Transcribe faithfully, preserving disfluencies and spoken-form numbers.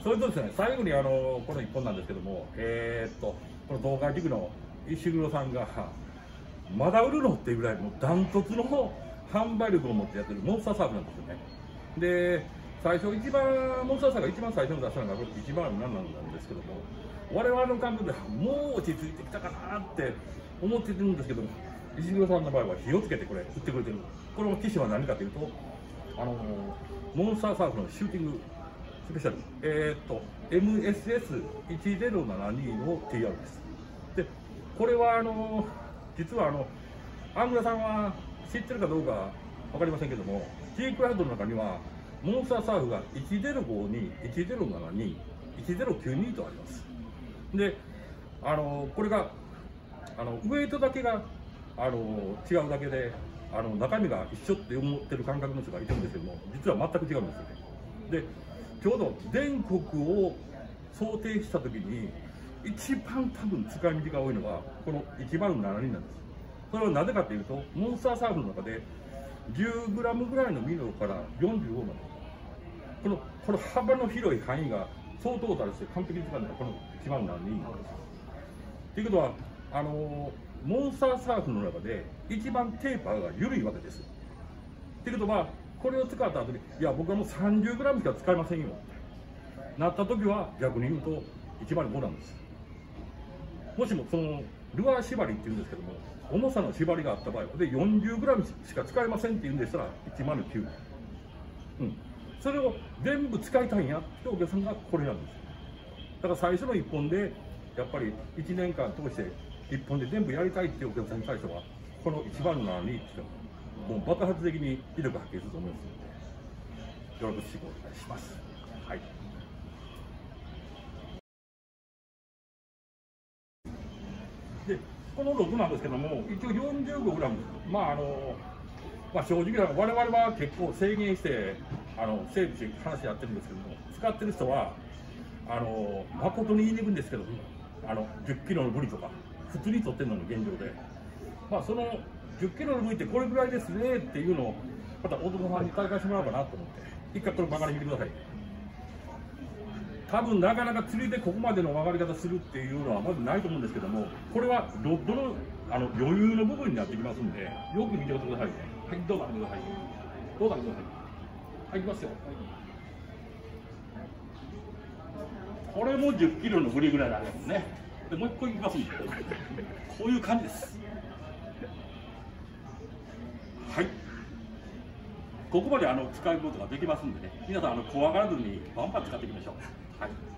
それとですね、最後にあのこのいっぽんなんですけども、えー、っとこの東海地区の石黒さんがまだ売るのっていうぐらいもうダントツの販売力を持ってやってるモンスターサーフなんですよね。で最初一番モンスターサーフが一番最初に出したのがこれ一番何なんですけども、我々の感覚でもう落ち着いてきたかなって思ってるんですけども、石黒さんの場合は火をつけてこれ売ってくれてる。この機種は何かというと、あのモンスターサーフのシューティングスペシャル、えー、っと エムエスエスいちゼロななに の ティーアール です。でこれはあの実はあのアングラさんは知ってるかどうか分かりませんけども、 G クラウドの中にはモンスターサーフがいちゼロごに、いちゼロななに、いちゼロきゅうにとあります。であのこれがあのウエイトだけがあの違うだけで、あの中身が一緒って思ってる感覚の人がいるんですけども、実は全く違うんですよね。でちょうど全国を想定した時に一番多分使い道が多いのがこのいちまるななになんです。それはなぜかというと、モンスターサーフの中で じゅうグラム ぐらいのミノからよんじゅうごまで、このこの幅の広い範囲が総トータルして完璧に使うのがこのいちまるななになんです。ということはあのモンスターサーフの中で一番テーパーが緩いわけです。ということはこれを使った後に、いや僕はもう さんじゅうグラム しか使いませんよなった時は逆に言うといちまるごなんです。もしもそのルアー縛りっていうんですけども、重さの縛りがあった場合で よんじゅうグラム しか使えませんっていうんでしたらいちまるきゅう、うん、それを全部使いたいんやってお客さんがこれなんです。だから最初のいっぽんでやっぱりいちねんかん通していっぽんで全部やりたいっていうお客さんに対してはこのいちまるななにってもう爆発的に威力発揮すると思いますので、よろしくお願いします。はい。でこのろくなんですけども、一応 よんじゅうごグラム、まああのまあ、正直な我々は結構制限してあの整備して話やってるんですけども、使ってる人はあの誠に言いにくいんですけど、あのじゅっキロのブリとか普通に取ってるのが現状で、まあ、そのじゅっキロのブリってこれぐらいですねっていうのをまた大友さんに体感してもらおうかなと思って、一回これ曲がり見てください。多分なかなか釣りでここまでの曲がり方するっていうのはまずないと思うんですけども、これはロッドのあの余裕の部分になってきますんで、よく見ておいてくださいね。はい、どうぞ見てください。どうぞ見てください。はい、いきますよ。これもじゅっキロのブリぐらいになりますね。でもう一個いきますんで、こういう感じです。はい。ここまであの使うことができますんでね、皆さんあの怖がらずにバンバン使っていきましょう。はい。